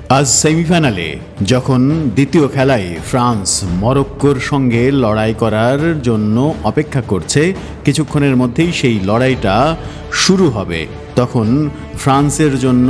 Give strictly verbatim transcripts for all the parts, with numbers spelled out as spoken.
আজ সেমিফাইনালে যখন দ্বিতীয় খেলায় ফ্রান্স মরক্কোর সঙ্গে লড়াই করার জন্য অপেক্ষা করছে, কিছুক্ষণের মধ্যেই সেই লড়াইটা শুরু হবে, তখন ফ্রান্সের জন্য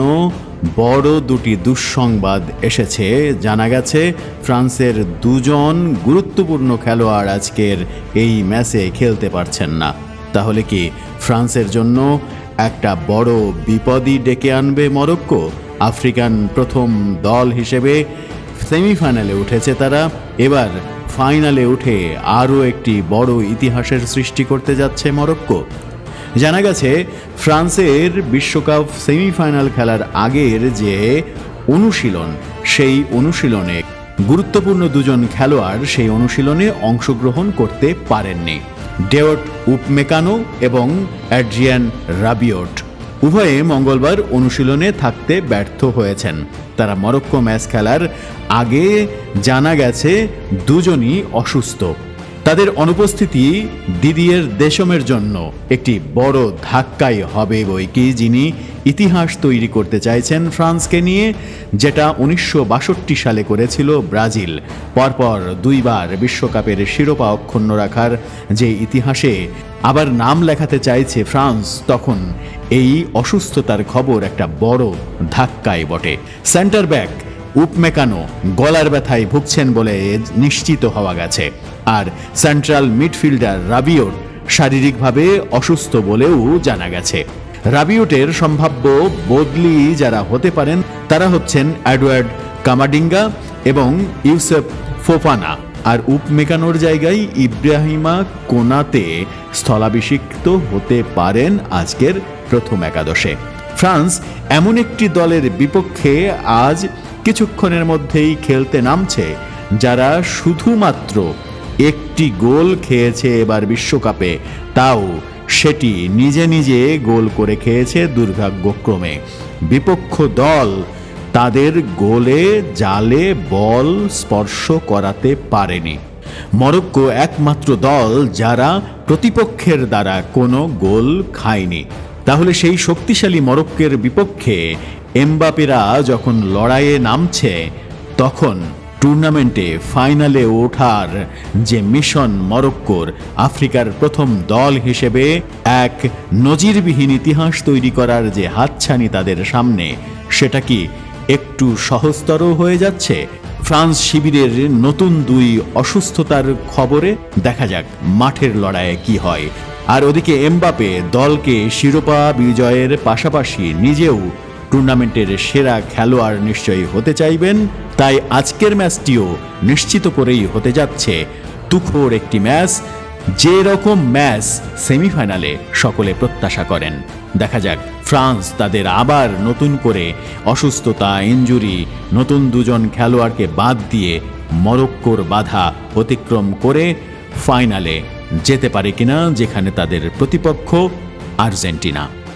বড় দুটি দুঃসংবাদ এসেছে। জানা গেছে ফ্রান্সের দুজন গুরুত্বপূর্ণ খেলোয়াড় আজকের এই ম্যাচে খেলতে পারছেন না। তাহলে কি ফ্রান্সের জন্য একটা বড় বিপদই ডেকে আনবে মরক্কো? আফ্রিকান প্রথম দল হিসেবে সেমিফাইনালে উঠেছে তারা, এবার ফাইনালে উঠে আরও একটি বড় ইতিহাসের সৃষ্টি করতে যাচ্ছে মরক্কো। জানা গেছে ফ্রান্সের বিশ্বকাপ সেমিফাইনাল খেলার আগের যে অনুশীলন, সেই অনুশীলনে গুরুত্বপূর্ণ দুজন খেলোয়াড় সেই অনুশীলনে অংশগ্রহণ করতে পারেননি, ডেওট উপমেকানো এবং অ্যাড্রিয়ান রাবিওট। উভয়ে মঙ্গলবার অনুশীলনে থাকতে ব্যর্থ হয়েছেন। তারা মরক্কো ম্যাচ খেলার আগে জানা গেছে দুজনই অসুস্থ। তাদের অনুপস্থিতি দিদিয়ের দেশমের জন্য একটি বড় ধাক্কাই হবে বইকি, যিনি ইতিহাস তৈরি করতে চাইছেন ফ্রান্সকে নিয়ে, যেটা উনিশশো বাষট্টি সালে করেছিল ব্রাজিল। পরপর দুইবার বিশ্বকাপের শিরোপা অক্ষুণ্ণ রাখার যে ইতিহাসে আবার নাম লেখাতে চাইছে ফ্রান্স, তখন এই অসুস্থতার খবর একটা বড় ধাক্কাই বটে। সেন্টার ব্যাক উপমেকানো গলার ব্যথায় ভুগছেন বলে নিশ্চিত হওয়া গেছে, আর সেন্ট্রাল মিডফিল্ডার রাবিওট শারীরিকভাবে অসুস্থ বলেও জানা গেছে। রাবিওটের সম্ভাব্য বদলি যারা হতে পারেন তারা হচ্ছেন এডওয়ার্ড কামাডিঙ্গা এবং ইউসেফ ফোফানা, আর উপমেকানোর জায়গায় ইব্রাহিমা কোনাতে স্থলাভিষিক্ত হতে পারেন আজকের প্রথম একাদশে। ফ্রান্স এমন একটি দলের বিপক্ষে আজ কিছুক্ষণের মধ্যেই খেলতে নামছে যারা শুধুমাত্র একটি গোল খেয়েছে এবার বিশ্বকাপে, তাও সেটি নিজে নিজে গোল করে খেয়েছে দুর্ভাগ্যক্রমে। বিপক্ষ দল তাদের গোলে জালে বল স্পর্শ করাতে পারেনি। মরক্কো একমাত্র দল যারা প্রতিপক্ষের দ্বারা কোনো গোল খায়নি। তাহলে সেই শক্তিশালী মরক্কোর বিপক্ষে এমবাপেরা যখন লড়াইয়ে নামছে, তখন টুর্নামেন্টে ফাইনালে ওঠার যে মিশন মরক্কোর, আফ্রিকার প্রথম দল হিসেবে এক নজিরবিহীন ইতিহাস তৈরি করার যে হাতছানি তাদের সামনে, সেটা কি একটু সহজতর হয়ে যাচ্ছে? ফ্রান্স শিবিরের নতুন দুই অসুস্থতার খবরে দেখা যাক মাঠের লড়াইয়ে কি হয়। আর ওদিকে এমবাপে দলকে শিরোপা বিজয়ের পাশাপাশি নিজেও টুর্নামেন্টের সেরা খেলোয়াড় নিশ্চয়ই হতে চাইবেন, তাই আজকের ম্যাচটিও নিশ্চিত করেই হতে যাচ্ছে তুখোড় একটি ম্যাচ, যে রকম ম্যাচ সেমিফাইনালে সকলে প্রত্যাশা করেন। দেখা যাক ফ্রান্স তাদের আবার নতুন করে অসুস্থতা, ইনজুরি, নতুন দুজন খেলোয়াড়কে বাদ দিয়ে মরক্কোর বাধা অতিক্রম করে ফাইনালে যেতে পারে কিনা, যেখানে তাদের প্রতিপক্ষ আর্জেন্টিনা।